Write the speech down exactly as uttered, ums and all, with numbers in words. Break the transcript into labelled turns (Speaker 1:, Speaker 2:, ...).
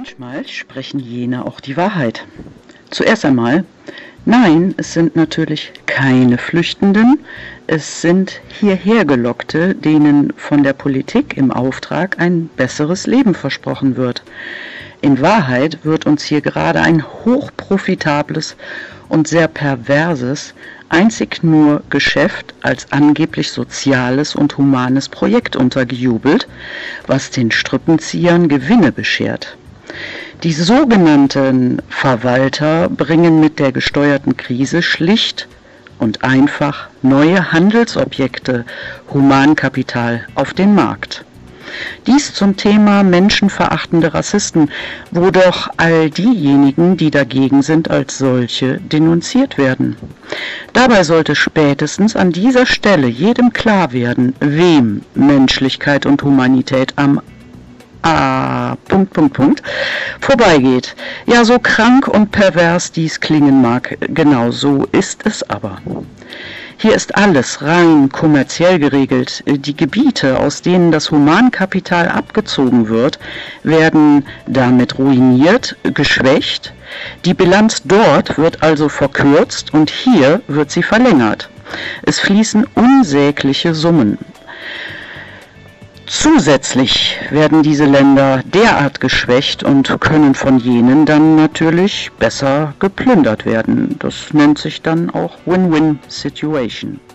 Speaker 1: Manchmal sprechen jene auch die Wahrheit. Zuerst einmal, nein, es sind natürlich keine Flüchtenden, es sind hierhergelockte, denen von der Politik im Auftrag ein besseres Leben versprochen wird. In Wahrheit wird uns hier gerade ein hochprofitables und sehr perverses, einzig nur Geschäft als angeblich soziales und humanes Projekt untergejubelt, was den Strippenziehern Gewinne beschert. Die sogenannten Verwalter bringen mit der gesteuerten Krise schlicht und einfach neue Handelsobjekte, Humankapital, auf den Markt. Dies zum Thema menschenverachtende Rassisten, wo doch all diejenigen, die dagegen sind, als solche denunziert werden. Dabei sollte spätestens an dieser Stelle jedem klar werden, wem Menschlichkeit und Humanität am Ah, Punkt, Punkt, Punkt, vorbeigeht. Ja, so krank und pervers dies klingen mag, genau so ist es aber. Hier ist alles rein kommerziell geregelt. Die Gebiete, aus denen das Humankapital abgezogen wird, werden damit ruiniert, geschwächt. Die Bilanz dort wird also verkürzt und hier wird sie verlängert. Es fließen unsägliche Summen. Zusätzlich werden diese Länder derart geschwächt und können von jenen dann natürlich besser geplündert werden. Das nennt sich dann auch Win-Win-Situation.